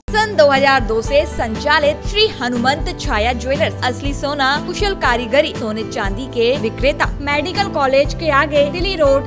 सन 2002 से संचालित श्री हनुमंत छाया ज्वेलर्स असली सोना कुशल कारीगरी सोने चांदी के विक्रेता। मेडिकल कॉलेज के आगे दिल्ली रोड,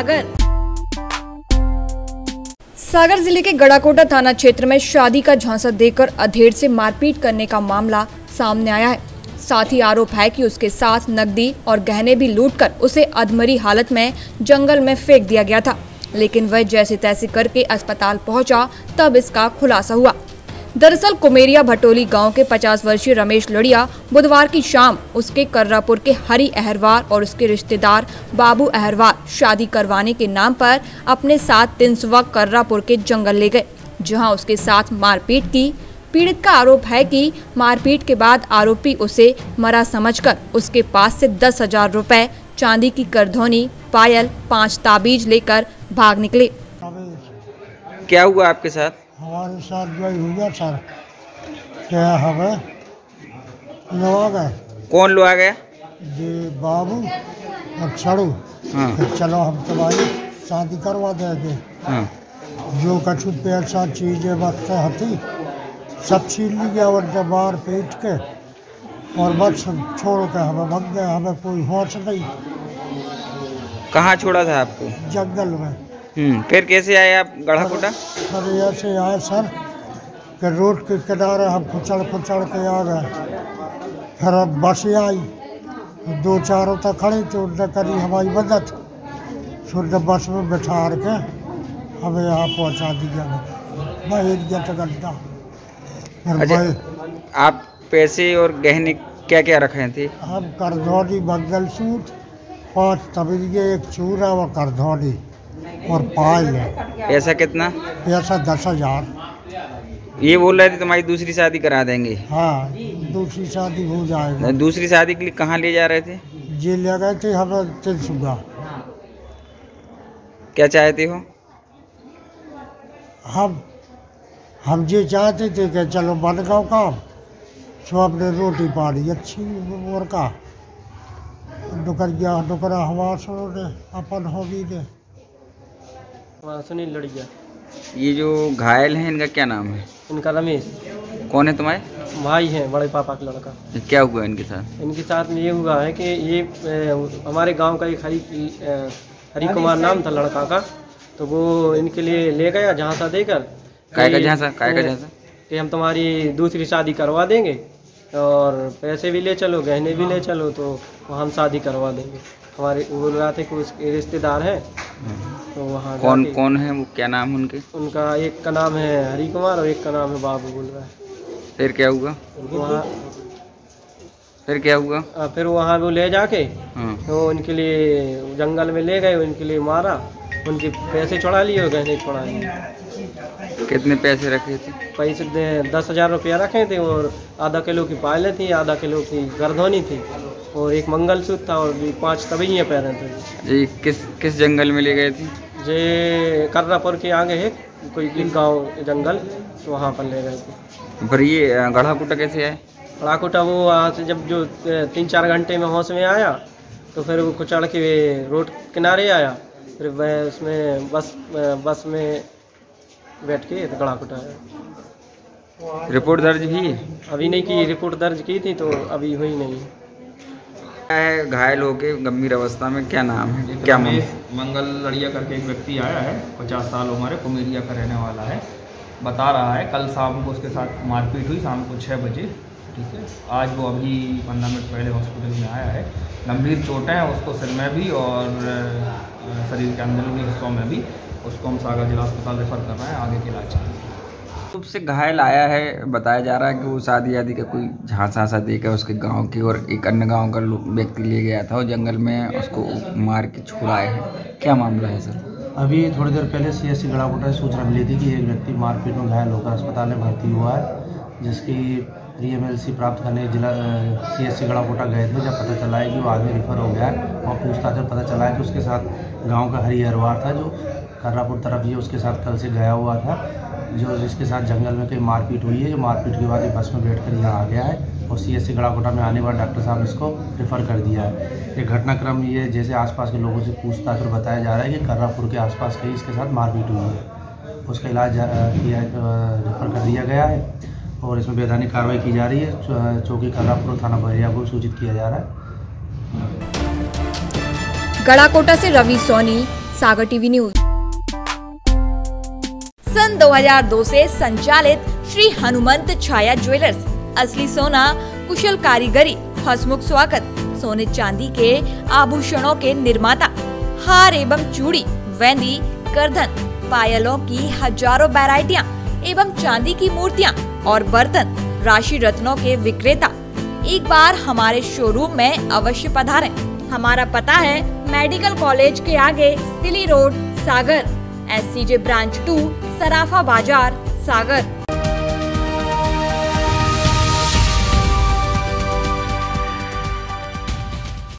सागर जिले के गड़ाकोटा थाना क्षेत्र में शादी का झांसा देकर अधेड़ से मारपीट करने का मामला सामने आया है। साथ ही आरोप है कि उसके साथ नकदी और गहने भी लूटकर उसे अधमरी हालत में जंगल में फेंक दिया गया था, लेकिन वह जैसे तैसे करके अस्पताल पहुंचा तब इसका खुलासा हुआ। दरअसल कुमेरिया भटोली गांव के 50 वर्षीय रमेश लड़िया बुधवार की शाम उसके कर्रापुर के हरि अहरवार और उसके रिश्तेदार बाबू अहरवार शादी करवाने के नाम पर अपने साथ तिनसुआ कर्रापुर के जंगल ले गए, जहां उसके साथ मारपीट की। पीड़ित का आरोप है कि मारपीट के बाद आरोपी उसे मरा समझकर उसके पास से 10,000 रुपए, चांदी की करधौनी, पायल, 5 ताबीज लेकर भाग निकले। क्या हुआ आपके साथ? हमारे साथ वही हुआ सर। क्या हमें लोग गए। कौन लोग आ गया? जी बाबू और छड़ू। हाँ। तो चलो हम तुम्हारी शादी करवा देंगे। हाँ। जो कछु पैसा चीजें वक्त हती सब छीन लिया और मार पीट के और बस छोड़ के हमें भाग गए। हमें कोई होश नहीं। कहाँ छोड़ा था आपको? जंगल में। फिर कैसे आए आप गड़ाकोटा? सर ऐसे आए सर कि रोड के किनारे हम कुचड़ के आ गए। फिर अब बस आई, 2-4 तक खड़ी थी, उनने करी हमारी मदद। फिर बस में बैठा के हमें यहाँ पहुँचा दिया। मैं 1 घंटा। अच्छा, आप पैसे और गहने क्या क्या रखे थे? हम करधौनी, मंगलसूत्र, 5 तबीजे, 1 चूड़ा व करधौनी और पायल है। पैसा कितना? पैसा 10,000। ये बोल रहे थे तुम्हारी दूसरी शादी करा देंगे। हाँ, दूसरी शादी हो जाएगी। दूसरी शादी के लिए कहाँ ले जा रहे थे? जे ले गए थे हमें तिनसुआ। क्या चाहते हो? हम ये चाहते थे कि चलो बन गया काम, सो अपने रोटी पानी अच्छी और का डुकरा हवा ने अपन होगी ने। सुनील लड़िया। ये जो घायल हैं इनका क्या नाम है? इनका रमेश। कौन है तुम्हारे? भाई हैं, बड़े पापा का लड़का। क्या हुआ इनके साथ? इनके साथ में ये हुआ है कि ये हमारे गांव का एक हरी कुमार नाम था लड़का का, तो वो इनके लिए ले गया झांसा देकर। काय का झांसा? कि हम तुम्हारी दूसरी शादी करवा देंगे और पैसे भी ले चलो, गहने भी ले चलो, तो हम शादी करवा देंगे। हमारे बोल रहा थे कि उसके रिश्तेदार हैं, तो वहाँ कौन है वो? क्या नाम उनके? उनका एक का नाम है हरी कुमार और एक का नाम है बाबू बोल रहा है। फिर क्या हुआ? फिर वहाँ वो ले जाके तो उनके लिए जंगल में ले गए, उनके लिए मारा, उनके पैसे छुड़ा लिए और गहने छुड़ा लिए। कितने पैसे रखे थे? पैसे 10,000 रुपया रखे थे और आधा किलो की पायलें थी, आधा किलो की गर्दौनी थी और एक मंगलसूत्र था और 5 तबैया पैरे थे। जी किस जंगल में ले गए थे? जे कर्रापुर के आगे है कोई गांव जंगल, तो वहाँ पर ले गए थे। फिर ये गड़ाकोटा कैसे आए? गड़ाकोटा वो वहाँ से जब जो 3-4 घंटे में होश में आया तो फिर वो कुचड़ के रोड किनारे आया। फिर वह उसमें बस में बैठ के गड़ाकोटा आया। रिपोर्ट दर्ज की? अभी नहीं की, रिपोर्ट दर्ज की थी तो अभी हुई नहीं है। घायल होके गंभीर अवस्था में क्या नाम है? क्या मंगल लड़िया करके एक व्यक्ति आया है, 50 साल हमारे कुमेरिया का रहने वाला है। बता रहा है कल शाम को उसके साथ मारपीट हुई, शाम को 6 बजे। ठीक है, आज वो अभी 15 मिनट पहले हॉस्पिटल में आया है। गंभीर चोटें हैं उसको सिर में भी और शरीर के अंदरूनी हिस्सों में भी। उसको हम सागर जिला अस्पताल रेफर कर रहे हैं आगे के इलाज के लिए। तब से घायल आया है, बताया जा रहा है कि वो शादी का कोई झांसा देकर उसके गांव की और एक अन्य गांव का व्यक्ति ले गया था और जंगल में उसको मार के छुड़ाए हैं। क्या मामला है सर? अभी थोड़ी देर पहले CSC गड़ाकोटा से सूचना मिली थी कि एक व्यक्ति मारपीट में घायल होकर अस्पताल में भर्ती हुआ है, जिसकी PMLC प्राप्त करने जिला CSC गड़ाकोटा गए थे। जब पता चला है कि वो आदमी रिफर हो गया है और पूछताछ में पता चला है कि उसके साथ गाँव का हरी अहरवार था जो कर्रापुर तरफ ये उसके साथ कल से गया हुआ था, जिसके साथ जंगल में कहीं मारपीट हुई है। जो मारपीट के बाद ये बस में बैठकर यहाँ आ गया है और CSC गड़ाकोटा में आने के बाद डॉक्टर साहब ने इसको रेफ़र कर दिया है। ये घटनाक्रम ये जैसे आसपास के लोगों से पूछताछ और बताया जा रहा है कि कर्रापुर के आसपास कहीं इसके साथ मारपीट हुई है। उसका इलाज रेफर कर दिया गया है और इसमें वैधानिक कार्रवाई की जा रही है। चौकी कर्रापुर थाना बहरिया को सूचित किया जा रहा है। गड़ाकोटा से रवि सोनी, सागर टीवी न्यूज। सन 2002 से संचालित श्री हनुमंत छाया ज्वेलर्स, असली सोना, कुशल कारीगरी, हंसमुख स्वागत, सोने चांदी के आभूषणों के निर्माता, हार एवं चूड़ी, वेंदी, करधन, पायलों की हजारों वैरायटियां एवं चांदी की मूर्तियां और बर्तन, राशि रत्नों के विक्रेता। एक बार हमारे शोरूम में अवश्य पधारें। हमारा पता है मेडिकल कॉलेज के आगे, Tili road, Sagar, SCJ branch 2, Sarafa Bazaar, सागर।